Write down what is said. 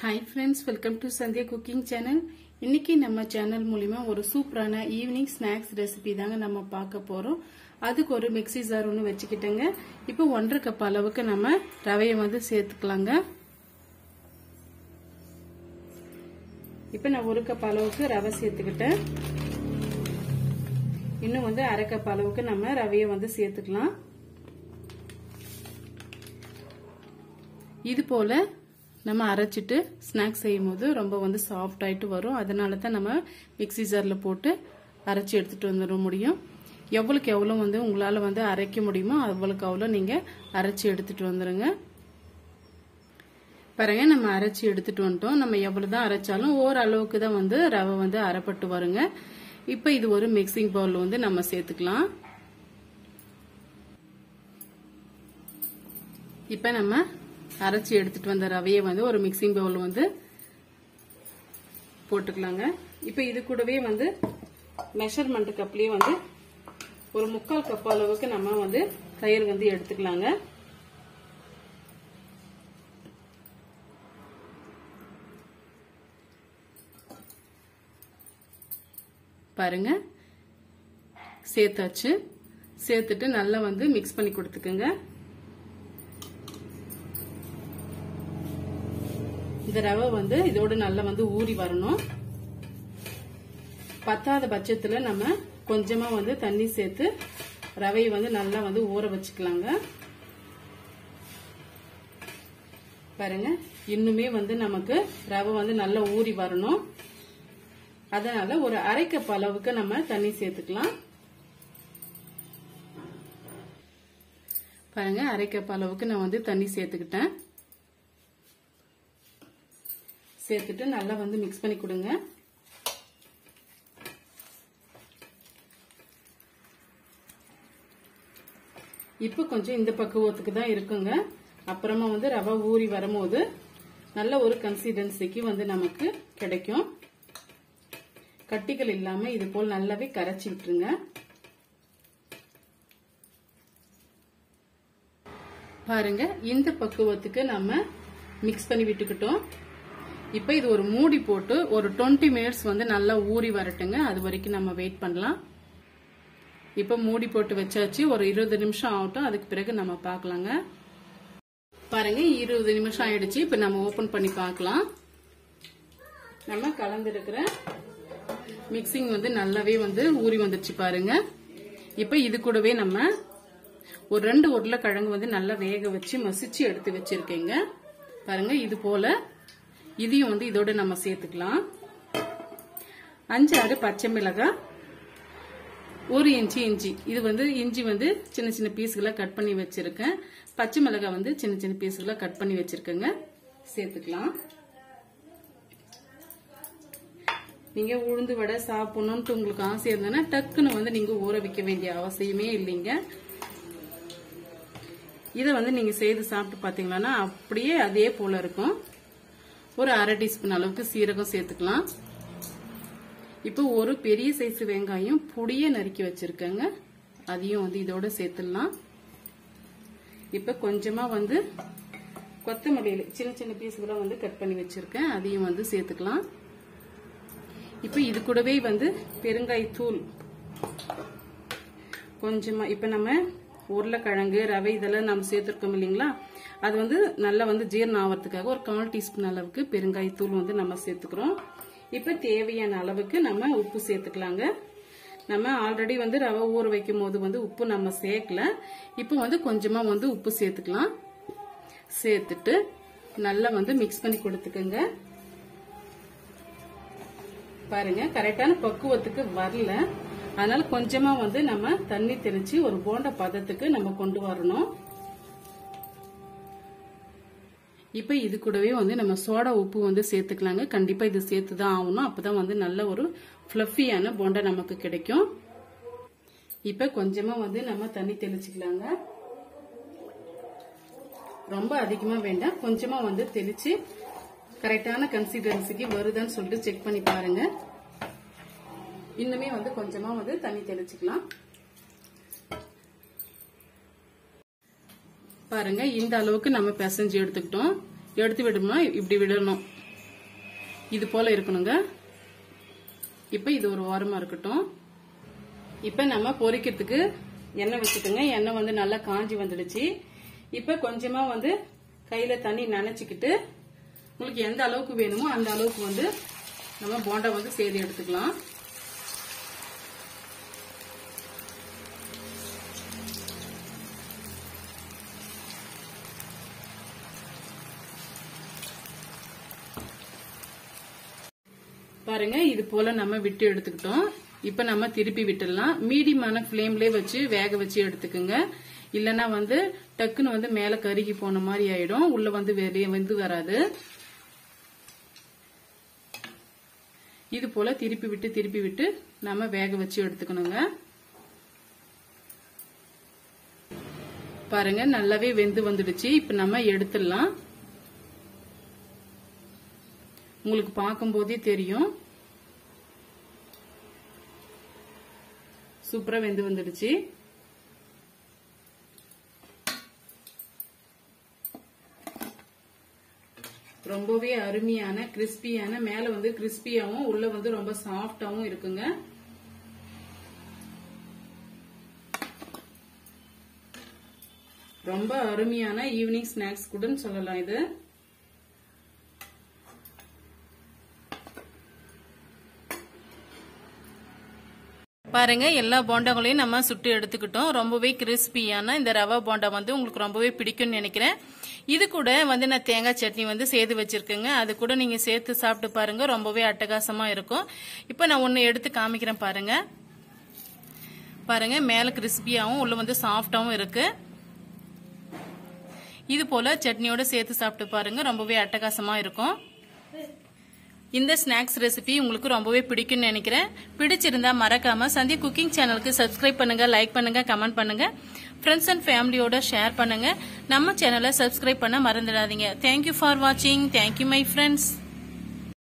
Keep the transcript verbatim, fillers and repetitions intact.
Hi friends, welcome to Sandhya Cooking Channel. இன்னைக்கு நம்ம channel மூலமா ஒரு சூப்பரான ஈவினிங் ஸ்நாக்ஸ் ரெசிபி தாங்க நம்ம பார்க்க போறோம். அதுக்கு ஒரு மிக்ஸி ஜார் ஒன்னு வெச்சிக்கிட்டேங்க. இப்போ ஒன்றரை கப் அளவுக்கு நம்ம ரவையை வந்து சேர்த்துக்கலாங்க. இப்போ நான் ஒரு கப் அளவுக்கு ரவை சேர்த்துக்கிட்டேன். இன்னும் வந்து அரை கப் அளவுக்கு நம்ம ரவையை வந்து சேர்த்துக்கலாம். இது போல நம்ம அரைச்சிட்டு ஸ்நாக்ஸ் செய்யும்போது ரொம்ப வந்து சாஃப்ட் ஆயிட்டு வரும். அதனால தான் நம்ம மிக்ஸி ஜார்ல போட்டு அரைச்சி எடுத்துட்டு வந்துட முடியும். எவ்வளவுக்கு எவ்வளவு வந்து உங்களால வந்து அரைக்க முடியுமோ அவ்வளவுக்கு அவ்வளவு நீங்க அரைச்சி எடுத்துட்டு வந்துருங்க. பாருங்க, நம்ம அரைச்சி எடுத்துட்டு வந்துட்டோம். நம்ம எவ்வளவுதான் அரைச்சாலும் ஓரளவுக்கு தான் வந்து ரவை வந்து அரைப்பட்டு வருங்க. இப்ப இது ஒரு மிக்சிங் பவுல் வந்து நம்ம சேர்த்துக்கலாம். இப்ப நம்ம அரைச்சி எடுத்துட்டு வந்த ரவையை வந்து ஒரு மிக்சிங் பவுல் வந்து போட்டுக்கலாங்க. இப்ப இது கூடவே வந்து மெஷர்மெண்ட் கப்லயே வந்து ஒரு முக்கால் கப் அளவுக்கு நம்ம வந்து தயிர் வந்து எடுத்துக்கலாங்க. பாருங்க, சேர்த்தாச்சு. சேர்த்துட்டு நல்லா வந்து மிக்ஸ் பண்ணி கொடுத்துக்கோங்க. இந்த ரவை வந்து இதோட நல்லா வந்து ஊறி வரணும். பத்தாத பட்சத்துல நம்ம கொஞ்சமா வந்து தண்ணி சேர்த்து ரவையை வந்து நல்லா வந்து ஊற வச்சுக்கலாங்க. பாருங்க, இன்னுமே வந்து நமக்கு ரவை வந்து நல்லா ஊறி வரணும். அதனால ஒரு அரை கப் அளவுக்கு நம்ம தண்ணி சேர்த்துக்கலாம். பாருங்க, அரை கப் அளவுக்கு நான் வந்து தண்ணி சேர்த்துக்கிட்டேன். சேர்த்துட்டு நல்லா வந்து மிக்ஸ் பண்ணி கொடுங்க. இப்ப கொஞ்சம் இந்த பக்குவத்துக்கு தான் இருக்குங்க. அப்புறமா வந்து ரவை ஊறி வரும்போது நல்ல ஒரு கன்சிஸ்டன்சிக்கு வந்து நமக்கு கிடைக்கும். கட்டிகள் இல்லாம இது போல் நல்லாவே கரைச்சி விட்டுருங்க. பாருங்க, இந்த பக்குவத்துக்கு நம்ம மிக்ஸ் பண்ணி விட்டுக்கிட்டோம். இப்ப இது ஒரு மூடி போட்டு ஒரு டுவெண்ட்டி மினிட்ஸ் வந்து நல்லா ஊறி வரட்டுங்க. அது வரைக்கும் நம்ம வெயிட் பண்ணலாம். இப்ப மூடி போட்டு வச்சாச்சு. ஒரு இருபது நிமிஷம் ஆகட்டும். அதுக்கு பிறகு நம்ம பார்க்கலாங்க. பாருங்க, இருபது நிமிஷம் ஆயிடுச்சு. இப்ப நம்ம ஓபன் பண்ணி பார்க்கலாம். நம்ம கலந்துருக்கிற மிக்சிங் வந்து நல்லாவே வந்து ஊறி வந்துருச்சு பாருங்க. இப்ப இது கூடவே நம்ம ஒரு ரெண்டு உருளைக்கிழங்கு வந்து நல்லா வேக வச்சு மசிச்சு எடுத்து வச்சிருக்கேங்க. பாருங்க, இது போல இதையும் வந்து இதோட நம்ம சேர்த்துக்கலாம். அஞ்சு ஆறு பச்சை மிளகாய், ஒரு இன்ச்சு இஞ்சி. இது வந்து இஞ்சி வந்து சின்ன சின்ன பீஸ்களை கட் பண்ணி வச்சிருக்கேன். பச்சை மிளகாய் வந்து சின்ன சின்ன பீஸ்களை கட் பண்ணி வச்சிருக்கேங்க. சேர்த்துக்கலாம். நீங்க உளுந்து வடை சாப்பிடணும்னு உங்களுக்கு ஆசை இருந்ததுன்னா டக்குன்னு வந்து நீங்க ஊற வைக்க வேண்டிய அவசியமே இல்லைங்க. இதை வந்து நீங்க செய்து சாப்பிட்டு பாத்தீங்கன்னா அப்படியே அதே போல இருக்கும். ஒரு அரை டீஸ்பூன் அளவுக்கு சீரகம் சேர்த்துக்கலாம். இப்போ ஒரு பெரிய சைஸ் வெங்காயம் பொடிய நறுக்கி வச்சிருக்கேங்க. அதையும் வந்து இதோட சேர்த்துடலாம். இப்ப கொஞ்சமா வந்து கொத்தமல்லியில சின்ன சின்ன பீஸ்களை வந்து கட் பண்ணி வச்சிருக்கேன். அதையும் வந்து சேர்த்துக்கலாம். இப்ப இது கூடவே வந்து பெருங்காயத்தூள் கொஞ்சமா, இப்ப நம்ம உருளைக்கிழங்கு ரவை இதெல்லாம் நம்ம சேர்த்துருக்கோம் இல்லைங்களா, அது வந்து நல்லா வந்து ஜீரணம் ஆகிறதுக்காக ஒரு கால் டீஸ்பூன் அளவுக்கு பெருங்காயத்தூள் வந்து நம்ம சேர்த்துக்கிறோம். இப்ப தேவையான அளவுக்கு நம்ம உப்பு சேர்த்துக்கலாங்க. நம்ம ஆல்ரெடி வந்து ரவை ஊற வைக்கும் போது வந்து உப்பு நம்ம சேர்க்கல. இப்ப வந்து கொஞ்சமா வந்து உப்பு சேர்த்துக்கலாம். சேர்த்துட்டு நல்லா வந்து மிக்ஸ் பண்ணி கொடுத்துக்கோங்க. பாருங்க, கரெக்டான பக்குவத்துக்கு வரல. அதனால கொஞ்சமா வந்து நம்ம தண்ணி தெளிச்சு ஒரு போண்ட பதத்துக்கு நம்ம கொண்டு வரணும். இப்ப இது கூடவே வந்து நம்ம சோடா உப்பு வந்து சேர்த்துக்கலாங்க. கண்டிப்பா இது சேர்த்துதான் ஆகணும். அப்பதான் வந்து நல்ல ஒரு ஃபிளஃபியான போண்டா நமக்கு கிடைக்கும். இப்ப கொஞ்சமா வந்து நம்ம தண்ணி தெளிச்சுக்கலாங்க. ரொம்ப அதிகமா வேண்டாம், கொஞ்சமா வந்து தெளிச்சு கரெக்டான கன்சிஸ்டன்சிக்கு வருதான்னு சொல்லிட்டு செக் பண்ணி பாருங்க. இன்னுமே வந்து கொஞ்சமா வந்து தண்ணி தெளிச்சுக்கலாம். பாருங்க, இந்த அளவுக்கு நம்ம பிசைஞ்சு எடுத்துக்கிட்டோம். எடுத்து விடணும்னா இப்படி விடணும். இது போல இருக்கணுங்க. இப்ப இது ஒரு ஓரமா இருக்கட்டும். இப்ப நம்ம பொரிக்கிறதுக்கு எண்ணெய் வச்சுட்டுங்க. எண்ணெய் வந்து நல்லா காஞ்சி வந்துடுச்சு. இப்ப கொஞ்சமா வந்து கையில தண்ணி நனைச்சுக்கிட்டு உங்களுக்கு எந்த அளவுக்கு வேணுமோ அந்த அளவுக்கு வந்து நம்ம போண்டா வந்து செய்து எடுத்துக்கலாம். பாருங்க இது போல நம்ம விட்டு எடுத்துக்கிட்டோம். இப்ப நம்ம திருப்பி விட்டுடலாம். மீடியமான ஃபிளேம்லயே வச்சு வேக வச்சு எடுத்துக்குங்க. இல்லனா வந்து டக்குன்னு வந்து மேல கருகி போன மாதிரி ஆயிடும். உள்ள வந்து வெளியே வந்து வராது. இது போல திருப்பி விட்டு திருப்பி விட்டு நம்ம வேக வச்சு எடுத்துக்கணுங்க. பாருங்க நல்லாவே வெந்து வந்துடுச்சு. இப்ப நம்ம எடுத்துடலாம். உங்களுக்கு பார்க்கும் போதே தெரியும் சூப்பரா வெந்து வந்துடுச்சு. ரொம்பவே அருமையான கிறிஸ்பியான, மேல வந்து கிறிஸ்பியாவும் உள்ள வந்து ரொம்ப சாஃப்டாவும் இருக்குங்க. ரொம்ப அருமையான ஈவினிங் ஸ்நாக்ஸ் கூட சொல்லலாம் இது. பாருங்க எல்லா போண்டாங்களையும் நம்ம சுட்டு எடுத்துக்கிட்டோம். ரொம்பவே கிறிஸ்பியான இந்த ரவா போண்டா வந்து உங்களுக்கு ரொம்பவே பிடிக்கும்னு நினைக்கிறேன். இது கூட வந்து நான் தேங்காய் சட்னி வந்து சேர்த்து வச்சிருக்கேங்க. அது கூட நீங்க சேர்த்து சாப்பிட்டு பாருங்க. ரொம்பவே அட்டகாசமா இருக்கும். இப்ப நான் ஒன்னு எடுத்து காமிக்கிறேன் பாருங்க. பாருங்க மேல கிறிஸ்பியாவும் உள்ள வந்து சாஃப்டாவும் இருக்கு. இது போல சட்னியோட சேர்த்து சாப்பிட்டு பாருங்க. ரொம்பவே அட்டகாசமா இருக்கும். இந்த ஸ்நாக்ஸ் ரெசிபி உங்களுக்கு ரொம்பவே பிடிக்கும்னு நினைக்கிறேன். பிடிச்சிருந்தா மறக்காம சந்தியா குக்கிங் சேனலுக்கு சப்ஸ்கிரைப் பண்ணுங்க, லைக் பண்ணுங்க, கமெண்ட் பண்ணுங்க, ஃப்ரெண்ட்ஸ் அண்ட் ஃபேமிலியோட ஷேர் பண்ணுங்க. நம்ம சேனலை சப்ஸ்கிரைப் பண்ண மறந்துடாதீங்க. தேங்க்யூ ஃபார் வாட்சிங். Thank you my friends.